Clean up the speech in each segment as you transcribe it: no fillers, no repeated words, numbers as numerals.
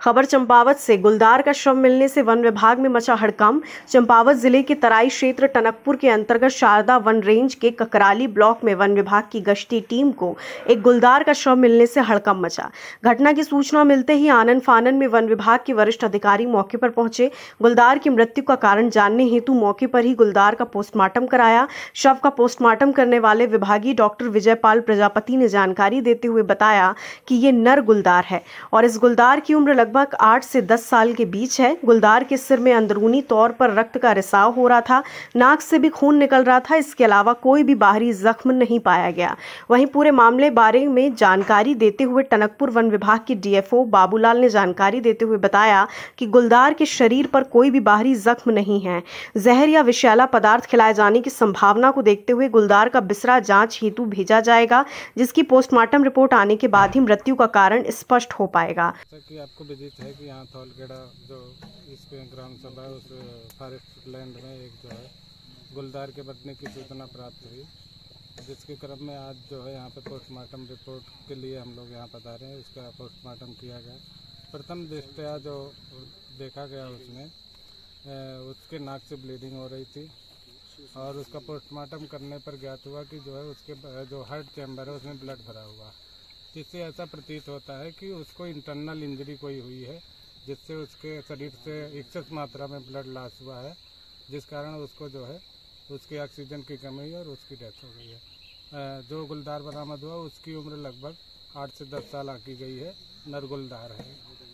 खबर चंपावत से। गुलदार का शव मिलने से वन विभाग में मचा हड़कंप। चंपावत जिले के तराई क्षेत्र टनकपुर के अंतर्गत शारदा वन रेंज के ककराली ब्लॉक में वन विभाग की गश्ती टीम को एक गुलदार का शव मिलने से हड़कंप मचा। घटना की सूचना मिलते ही आनन फानन में वन विभाग के वरिष्ठ अधिकारी मौके पर पहुंचे। गुलदार की मृत्यु का कारण जानने हेतु मौके पर ही गुलदार का पोस्टमार्टम कराया। शव का पोस्टमार्टम करने वाले विभागीय डॉक्टर विजयपाल प्रजापति ने जानकारी देते हुए बताया कि ये नर गुलदार है और इस गुलदार की उम्र लगभग 8 से 10 साल के बीच है। गुलदार के सिर में अंदरूनी तौर पर रक्त का रिसाव हो रहा था, नाक से भी खून निकल रहा था। इसके अलावा कोई भी बाहरी जख्म नहीं पाया गया। वहीं पूरे मामले बारे में जानकारी देते हुए टनकपुर वन विभाग के डीएफओ बाबूलाल ने जानकारी देते हुए बताया कि गुलदार के शरीर पर कोई भी बाहरी जख्म नहीं है। जहर या विषैला पदार्थ खिलाए जाने की संभावना को देखते हुए गुलदार का बिसरा जांच हेतु भेजा जाएगा, जिसकी पोस्टमार्टम रिपोर्ट आने के बाद ही मृत्यु का कारण स्पष्ट हो पाएगा। कि आपको विदित है कि यहाँ थौलखेड़ा जो इस पे ग्राम सभा है, उस फॉरेस्ट लैंड में एक जो है गुलदार के बचने की सूचना प्राप्त हुई, जिसके क्रम में आज जो है यहाँ पे पोस्टमार्टम रिपोर्ट के लिए हम लोग यहाँ पधारे हैं। उसका पोस्टमार्टम किया गया। प्रथम दृष्टया जो देखा गया उसमें उसके नाक से ब्लीडिंग हो रही थी और उसका पोस्टमार्टम करने पर ज्ञात हुआ कि जो है उसके जो हार्ट चैम्बर है उसमें ब्लड भरा हुआ, जिससे ऐसा प्रतीत होता है कि उसको इंटरनल इंजरी कोई हुई है, जिससे उसके शरीर से एक्सेस मात्रा में ब्लड लॉस हुआ है, जिस कारण उसको जो है उसकी ऑक्सीजन की कमी हुई और उसकी डेथ हो गई है। जो गुलदार बरामद हुआ उसकी उम्र लगभग 8 से 10 साल आकी गई है, नर गुलदार है।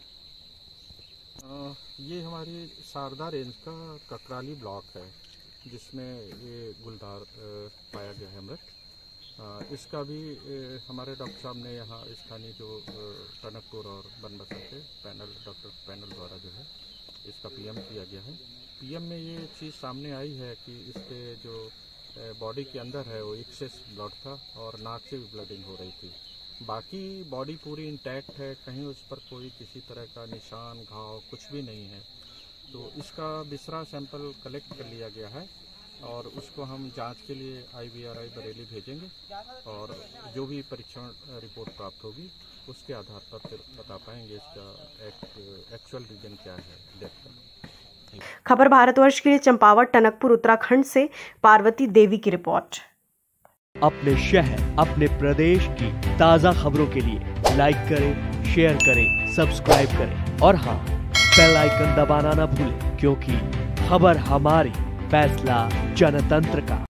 ये हमारी शारदा रेंज का ककराली ब्लॉक है, जिसमें ये गुलदार पाया गया है मृत। इसका भी हमारे डॉक्टर साहब ने यहाँ स्थानीय जो टनकपुर और बनबसा के डॉक्टर पैनल द्वारा जो है इसका पीएम किया गया है। पीएम में ये चीज़ सामने आई है कि इसके जो बॉडी के अंदर है वो एक्सेस ब्लड था और नाक से भी ब्लडिंग हो रही थी। बाकी बॉडी पूरी इंटैक्ट है, कहीं उस पर कोई किसी तरह का निशान घाव कुछ भी नहीं है। तो इसका बिसरा सैंपल कलेक्ट कर लिया गया है और उसको हम जांच के लिए IVRI बरेली भेजेंगे और जो भी परीक्षण रिपोर्ट प्राप्त होगी उसके आधार पर फिर बता पाएंगे इसका एक्चुअल रीजन क्या है डेथ का। खबर भारतवर्ष के लिए चंपावत टनकपुर उत्तराखंड से पार्वती देवी की रिपोर्ट। अपने शहर अपने प्रदेश की ताज़ा खबरों के लिए लाइक करें, शेयर करें, सब्सक्राइब करें और हाँ, बेल आइकन दबाना ना भूलें, क्योंकि खबर हमारी, फैसला जनतंत्र का।